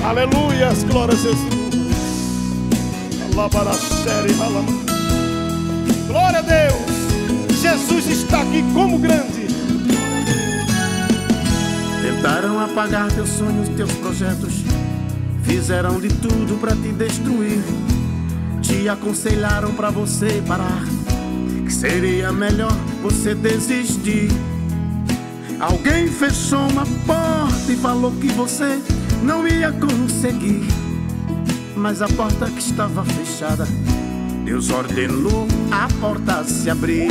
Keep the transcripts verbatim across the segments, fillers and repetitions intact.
Aleluias, glória a Jesus. Glória a Deus. Jesus está aqui como grande. Tentaram apagar teus sonhos, teus projetos, fizeram de tudo pra te destruir. Te aconselharam pra você parar, que seria melhor você desistir. Alguém fechou uma porta e falou que você não ia conseguir, mas a porta que estava fechada, Deus ordenou a porta se abrir.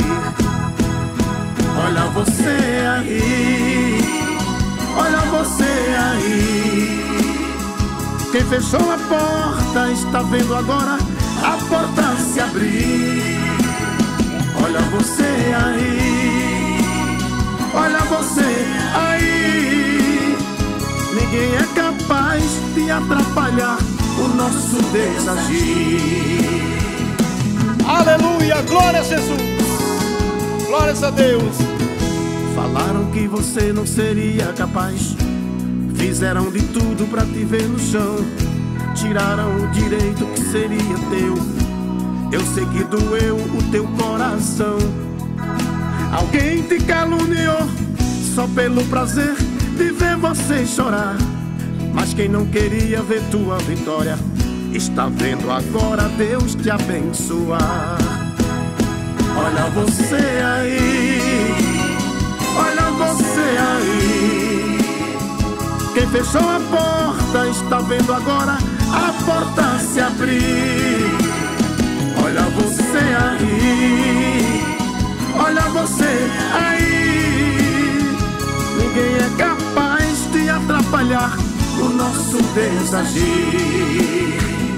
Olha você aí, olha você aí. Quem fechou a porta está vendo agora a porta se abrir. Olha você aí, olha você aí. Ninguém é capaz de atrapalhar o nosso desagir. Aleluia, glória a Jesus. Glórias a Deus. Falaram que você não seria capaz, fizeram de tudo pra te ver no chão, tiraram o direito que seria teu. Eu sei que doeu o teu coração. Alguém te caluniou só pelo prazer de ver você chorar, mas quem não queria ver tua vitória está vendo agora Deus te abençoar. Olha você aí, olha você aí. Quem fechou a porta está vendo agora a porta se abrir. Olha você aí, olha você aí. Ninguém é capaz de atrapalhar o nosso desagir.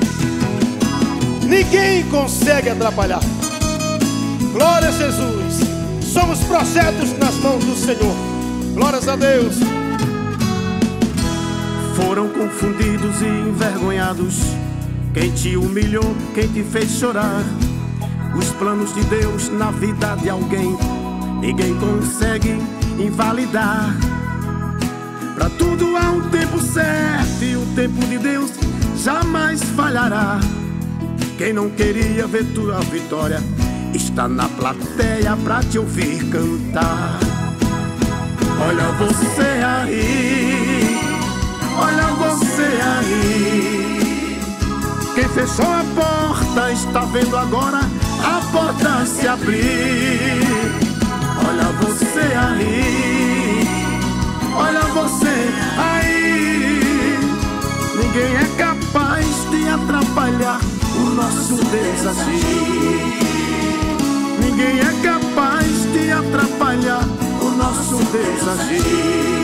Ninguém consegue atrapalhar. Glória a Jesus. Somos projetos nas mãos do Senhor. Glórias a Deus. Foram confundidos e envergonhados quem te humilhou, quem te fez chorar. Os planos de Deus na vida de alguém ninguém consegue invalidar. Pra tudo há um tempo certo e o tempo de Deus jamais falhará. Quem não queria ver tua vitória está na plateia pra te ouvir cantar. Olha você aí, olha você aí. Quem fechou a porta está vendo agora a porta se abrir. Olha você aí, olha você aí. Ninguém é capaz de atrapalhar o nosso desagir. Ninguém é capaz de atrapalhar o nosso desagir.